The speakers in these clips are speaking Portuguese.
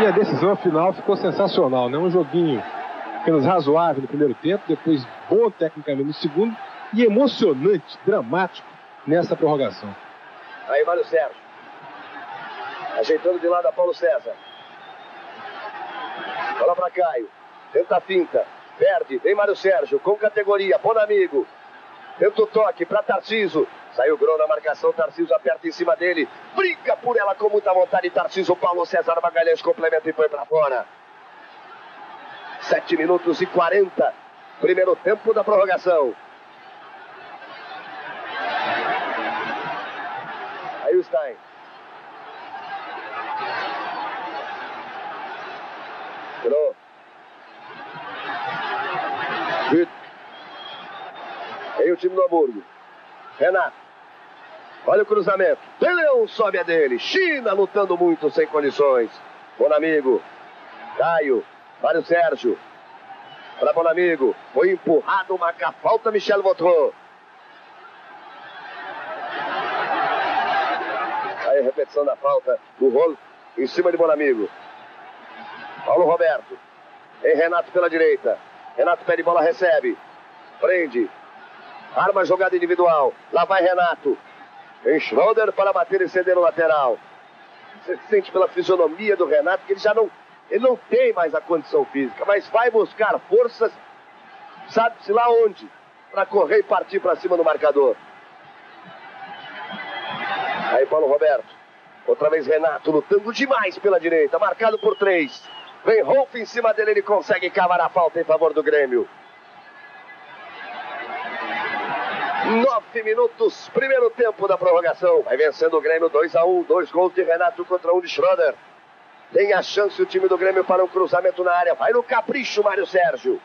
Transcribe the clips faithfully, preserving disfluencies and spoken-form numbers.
E a decisão final ficou sensacional, né? Um joguinho apenas razoável no primeiro tempo, depois bom tecnicamente no segundo e emocionante, dramático nessa prorrogação. Aí Mário Sérgio, ajeitando de lado a Paulo César. Bola para Caio, tenta a finta, perde, vem Mário Sérgio, com categoria, bom amigo. Tenta o toque para Tarcísio. Saiu o Grô na marcação, Tarcísio aperta em cima dele. Brinca por ela com muita vontade. Tarcísio, Paulo César Magalhães complementa e põe para fora. sete minutos e quarenta. Primeiro tempo da prorrogação. Aí o Stein. Grô. Aí o time do Hamburgo. Renato. Olha o cruzamento. Leão sobe a dele. China lutando muito sem condições. Bonamigo. Caio. Mário Sérgio. Para Bonamigo. Foi empurrado. Marca a falta. Michel Vautreau. Aí a repetição da falta. Do rolo em cima de Bonamigo. Paulo Roberto. Em Renato pela direita. Renato pede bola, recebe. Prende. Arma a jogada individual. Lá vai Renato. Em Schroeder para bater e ceder o lateral. Você sente pela fisionomia do Renato que ele já não, ele não tem mais a condição física, mas vai buscar forças, sabe-se lá onde, para correr e partir para cima do marcador. Aí Paulo Roberto. Outra vez Renato lutando demais pela direita, marcado por três. Vem Rolf em cima dele, ele consegue cavar a falta em favor do Grêmio. Nove minutos, primeiro tempo da prorrogação. Vai vencendo o Grêmio dois a um. Dois gols de Renato contra um de Schroeder. Tem a chance o time do Grêmio para um cruzamento na área. Vai no capricho, Mário Sérgio.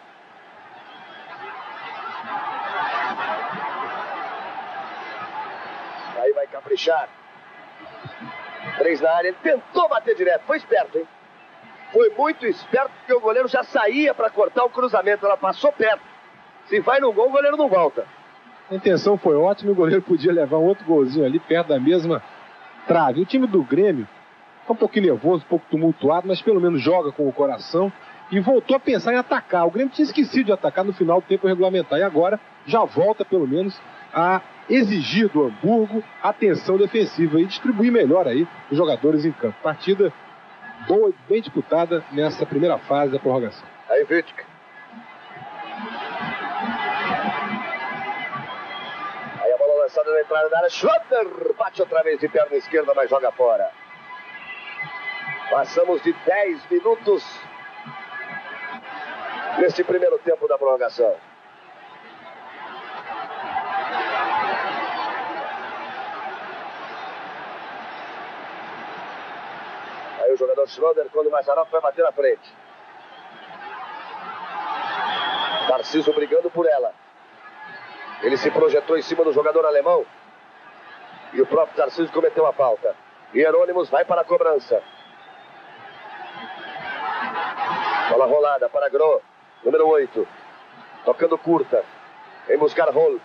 Aí vai caprichar. Três na área. Ele tentou bater direto. Foi esperto, hein? Foi muito esperto porque o goleiro já saía para cortar o cruzamento. Ela passou perto. Se vai no gol, o goleiro não volta. A intenção foi ótima, o goleiro podia levar um outro golzinho ali perto da mesma trave. O time do Grêmio está um pouquinho nervoso, um pouco tumultuado, mas pelo menos joga com o coração e voltou a pensar em atacar. O Grêmio tinha esquecido de atacar no final do tempo regulamentar e agora já volta pelo menos a exigir do Hamburgo atenção defensiva e distribuir melhor aí os jogadores em campo. Partida boa, bem disputada nessa primeira fase da prorrogação. Aí Vitka. Lançada na entrada da área, Schroeder bate outra vez de perna esquerda, mas joga fora. Passamos de dez minutos neste primeiro tempo da prorrogação. Aí o jogador Schroeder, quando o Mazzaropi vai bater na frente. Tarcísio brigando por ela. Ele se projetou em cima do jogador alemão. E o próprio Tarcísio cometeu a falta. Hierônimos vai para a cobrança. Bola rolada para Grô. Número oito. Tocando curta. Em buscar Rolf.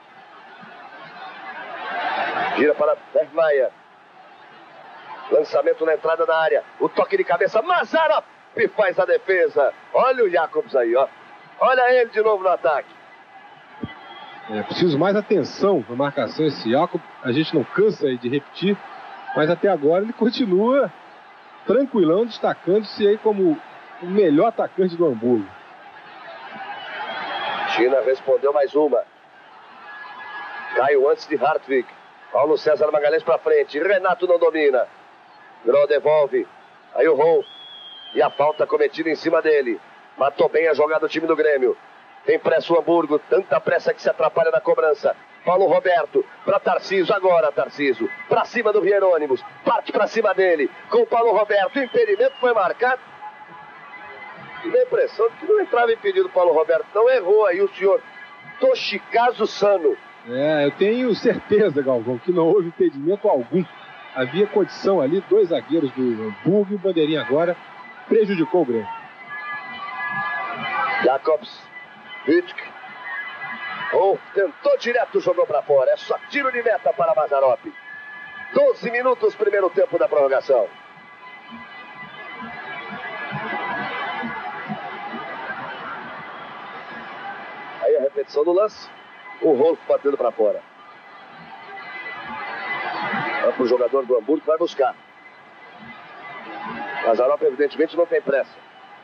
Gira para Bergmaia. Lançamento na entrada da área. O toque de cabeça. Mazzaropi faz a defesa. Olha o Jacobs aí, ó. Olha ele de novo no ataque. É preciso mais atenção na marcação esse Jacob. A gente não cansa de repetir, mas até agora ele continua tranquilão, destacando-se aí como o melhor atacante do Hamburgo. China respondeu mais uma. Caiu antes de Hartwig. Paulo César Magalhães para frente. Renato não domina. Grô devolve. Aí o Rolf. E a falta cometida em cima dele. Matou bem a jogada do time do Grêmio. Tem pressa o Hamburgo, tanta pressa que se atrapalha na cobrança. Paulo Roberto, para Tarcísio, agora Tarcísio, para cima do Hierônimos, parte para cima dele, com o Paulo Roberto, o impedimento foi marcado. E dá a impressão de que não entrava impedido o Paulo Roberto, não errou aí o senhor Toshikazu Sano. É, eu tenho certeza, Galvão, que não houve impedimento algum. Havia condição ali, dois zagueiros do Hamburgo e o Bandeirinha agora prejudicou o Grêmio. Jacobs. Vitka. Oh, tentou direto, jogou para fora. É só tiro de meta para Mazzaropi. doze minutos, primeiro tempo da prorrogação. repetição do lance. O Rolf batendo para fora. É para o jogador do Hamburgo que vai buscar. Mazarop evidentemente não tem pressa.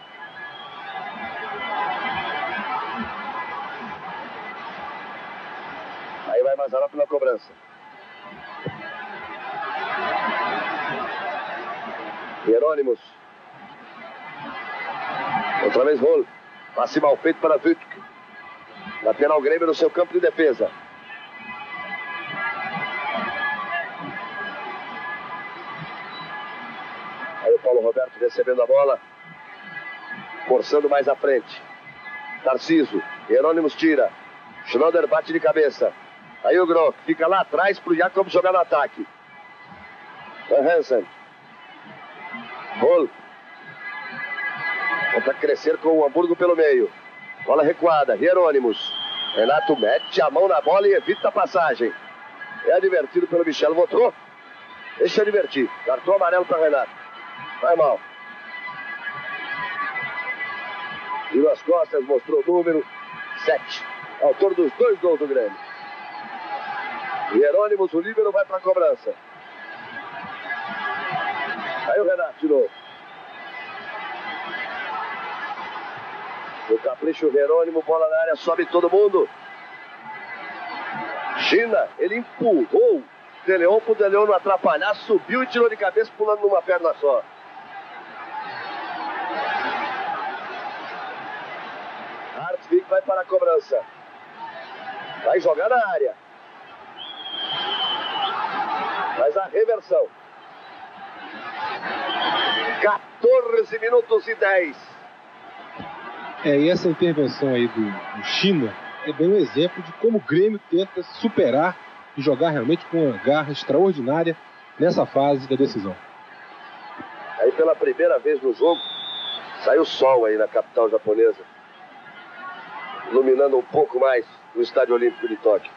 Aí vai Mazarop na cobrança. Hieronymus. Outra vez Rolf. Passe mal feito para Wütke. Lateral Grêmio no seu campo de defesa. Aí o Paulo Roberto recebendo a bola. Forçando mais à frente. Tarcísio. Hieronymus tira. Schneider bate de cabeça. Aí o Grock fica lá atrás para o Jacob jogar no ataque. Van Hansen. Rolf. Tenta crescer com o Hamburgo pelo meio. Bola recuada. Hieronymus. Renato mete a mão na bola e evita a passagem. É advertido pelo Michel Vautreau. Deixa advertir. Cartão amarelo para Renato. Vai mal. Virou as costas, mostrou o número sete. Autor dos dois gols do Grêmio. Hieronymus, o líbero, vai para a cobrança. Aí o Renato de novo. O capricho Hieronymus, bola na área, sobe todo mundo. China, ele empurrou o De Leon pro De Leon não atrapalhar, subiu e tirou de cabeça pulando numa perna só. Hartwig vai para a cobrança. Vai jogar na área. Faz a reversão. quatorze minutos e dez. É, e essa intervenção aí do, do China é bem um exemplo de como o Grêmio tenta superar e jogar realmente com uma garra extraordinária nessa fase da decisão. Aí pela primeira vez no jogo, saiu sol aí na capital japonesa, iluminando um pouco mais o Estádio Olímpico de Tóquio.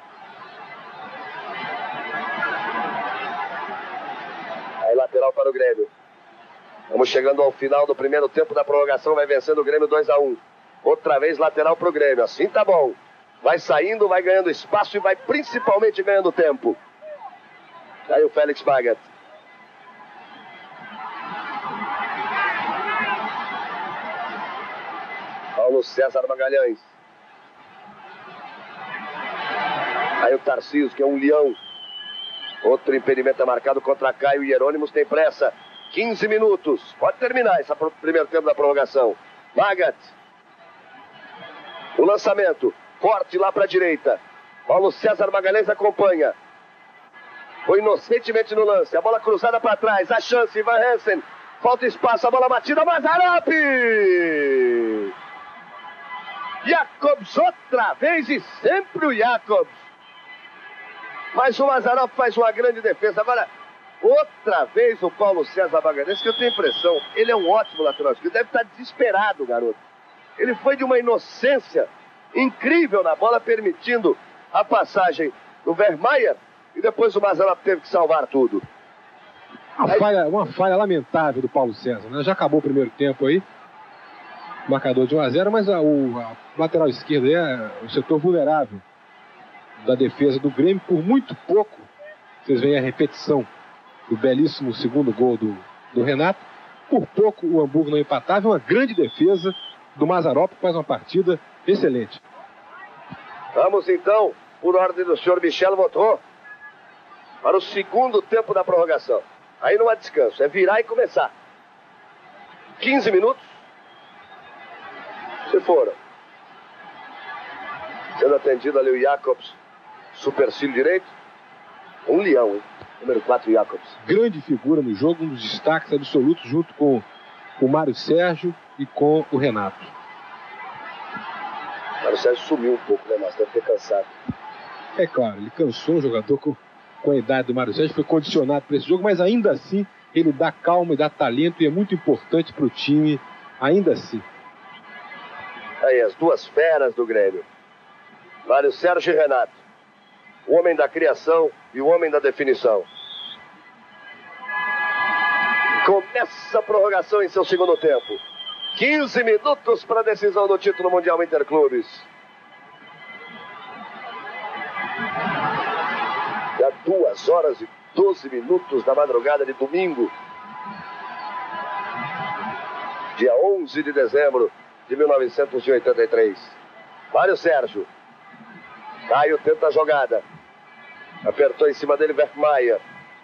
Aí lateral para o Grêmio. Vamos chegando ao final do primeiro tempo da prorrogação, vai vencendo o Grêmio dois a um. Outra vez lateral para o Grêmio, assim tá bom. Vai saindo, vai ganhando espaço e vai principalmente ganhando tempo. Aí o Félix Magath. Paulo César Magalhães. Aí o Tarcísio, que é um leão. Outro impedimento é marcado contra Caio. Hieronymus tem pressa. quinze minutos. Pode terminar esse primeiro tempo da prorrogação. Magath. O lançamento. Forte lá para a direita. Paulo César Magalhães acompanha. Foi inocentemente no lance. A bola cruzada para trás. A chance. Van Hansen. Falta espaço. A bola batida. Mazarop! Jacobs outra vez e sempre o Jacobs. Mas o Mazarop faz uma grande defesa. Agora... outra vez o Paulo César Magalhães, que eu tenho a impressão, ele é um ótimo lateral esquerdo, deve estar desesperado, garoto. Ele foi de uma inocência incrível na bola, permitindo a passagem do Vermeer, e depois o Mazarop teve que salvar tudo. Uma, aí... falha, uma falha lamentável do Paulo César, né? Já acabou o primeiro tempo aí, marcador de um a zero, mas a, o a lateral esquerdo é o setor vulnerável da defesa do Grêmio, por muito pouco. Vocês veem a repetição do belíssimo segundo gol do, do Renato. Por pouco o Hamburgo não empatava. Uma grande defesa do Mazarop, que faz uma partida excelente. Vamos então, por ordem do senhor Michel Vautreau, para o segundo tempo da prorrogação. Aí não há descanso, é virar e começar. quinze minutos. Se foram. Sendo atendido ali o Jacobs, supercílio direito. Um leão, hein? Número quatro, Jacobs. Grande figura no jogo, um dos destaques absolutos, junto com o Mário Sérgio e com o Renato. O Mário Sérgio sumiu um pouco, né, mas deve ter cansado. É claro, ele cansou o jogador com, com a idade do Mário Sérgio, foi condicionado para esse jogo, mas ainda assim ele dá calma e dá talento e é muito importante para o time, ainda assim. Aí as duas feras do Grêmio. Mário Sérgio e Renato. O homem da criação e o homem da definição. Começa a prorrogação em seu segundo tempo. quinze minutos para a decisão do título mundial Interclubes. Já duas horas e doze minutos da madrugada de domingo, dia onze de dezembro de mil novecentos e oitenta e três. Mário Sérgio. Caio tenta a jogada. Apertou em cima dele Vermayer.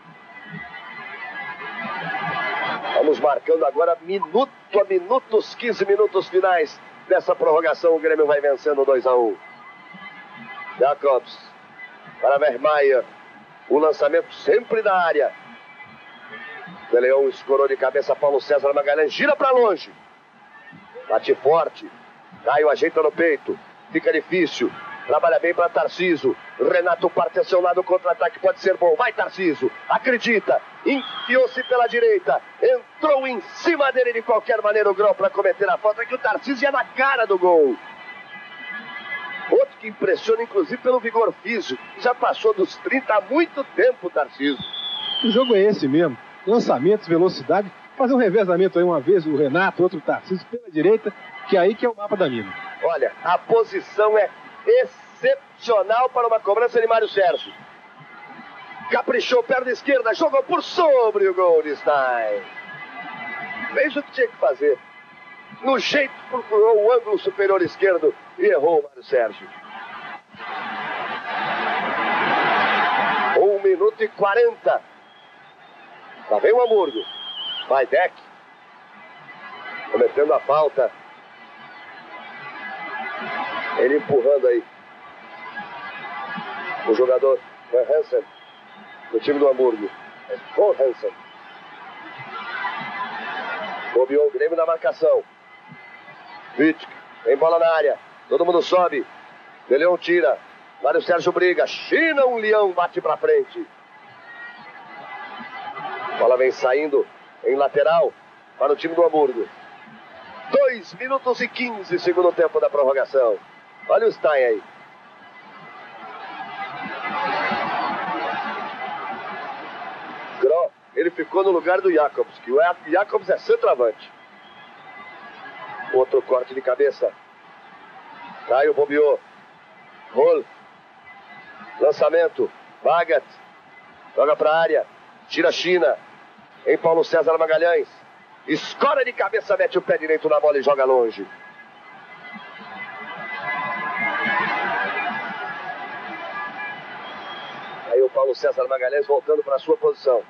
Vamos marcando agora minuto a minuto, os quinze minutos finais dessa prorrogação. O Grêmio vai vencendo dois a um. Jacobs para Vermayer. O lançamento sempre da área. O Leão escorou de cabeça. Paulo César Magalhães gira para longe. Bate forte. Caio ajeita no peito. Fica difícil. Trabalha bem para Tarcísio. Renato parte a seu lado. Contra-ataque pode ser bom. Vai Tarcísio. Acredita. Enfiou-se pela direita. Entrou em cima dele de qualquer maneira o Grau para cometer a falta, que o Tarcísio ia na cara do gol. Outro que impressiona inclusive pelo vigor físico. Já passou dos trinta há muito tempo o Tarcísio. O jogo é esse mesmo. Lançamentos, velocidade. Fazer um revezamento aí, uma vez o Renato, outro o Tarcísio pela direita, que é aí que é o mapa da mina. Olha, a posição é excepcional para uma cobrança de Mário Sérgio. Caprichou, perna esquerda, jogou por sobre o Goldstein. Fez o que tinha que fazer. No jeito, procurou o ângulo superior esquerdo e errou o Mário Sérgio. Um minuto e quarenta. Lá vem o Hamburgo. Vai Deck. Cometendo a falta. Ele empurrando aí o jogador Van Hansen do time do Hamburgo. É Van Hansen. Bobeou o Grêmio na marcação. Vitic, tem bola na área. Todo mundo sobe. De Leão tira. Mário Sérgio briga. China um leão, bate pra frente. Bola vem saindo em lateral para o time do Hamburgo. dois minutos e quinze, segundo tempo da prorrogação. Olha o Stein aí. Gró, ele ficou no lugar do Jacobs, que o Jacobs é centroavante. Outro corte de cabeça. Caio bobeou. Rol. Lançamento. Bagat. Joga para a área. Tira a China. Em Paulo César Magalhães. Escora de cabeça, mete o pé direito na bola e joga longe. Aí o Paulo César Magalhães voltando para a sua posição.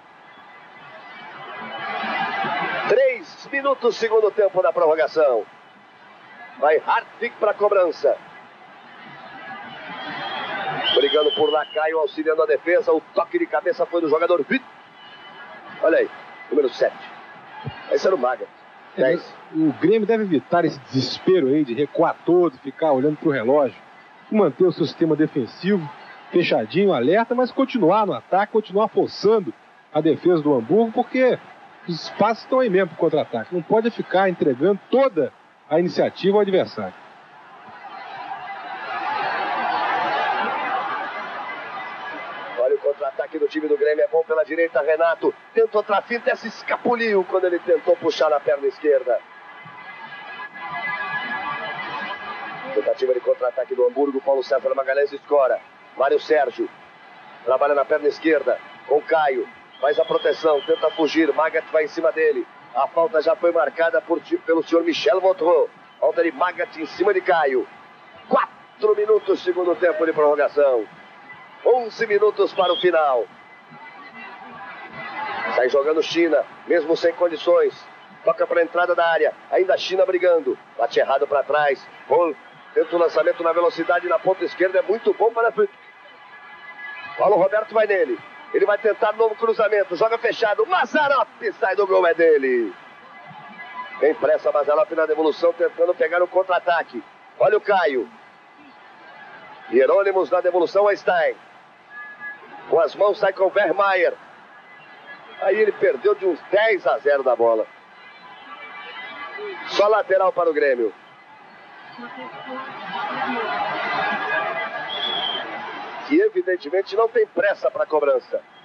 Três minutos, segundo tempo da prorrogação. Vai Hartwig para a cobrança. Brigando por lá, Caio auxiliando a defesa. O toque de cabeça foi do jogador Vitor. Olha aí, número sete. Esse era o Maga. É, o Grêmio deve evitar esse desespero aí de recuar todo, ficar olhando para o relógio, manter o seu sistema defensivo fechadinho, alerta, mas continuar no ataque, continuar forçando a defesa do Hamburgo, porque os espaços estão aí mesmo para o contra-ataque. Não pode ficar entregando toda a iniciativa ao adversário. Olha o contra-ataque do time do Grêmio, é bom pela direita, Renato tentou outra finta, se escapuliu quando ele tentou puxar na perna esquerda. Tentativa de contra-ataque do Hamburgo, Paulo César Magalhães escora. Mário Sérgio trabalha na perna esquerda com Caio, faz a proteção, tenta fugir, Magat vai em cima dele. A falta já foi marcada por, pelo senhor Michel Vautreau. Falta de Magat em cima de Caio. Quatro minutos, segundo tempo de prorrogação. onze minutos para o final. Sai jogando China, mesmo sem condições. Toca para a entrada da área. Ainda a China brigando. Bate errado para trás. Rol tenta o lançamento na velocidade na ponta esquerda. É muito bom para Vitor. Paulo Roberto vai nele. Ele vai tentar novo cruzamento. Joga fechado. Mazarop sai do gol, é dele. Tem pressa Mazarop na devolução, tentando pegar o contra-ataque. Olha o Caio. Hierônimos na devolução a Stein. Com as mãos sai com o Vermayer. Aí ele perdeu de uns dez a zero da bola. Só lateral para o Grêmio. Que evidentemente não tem pressa para a cobrança.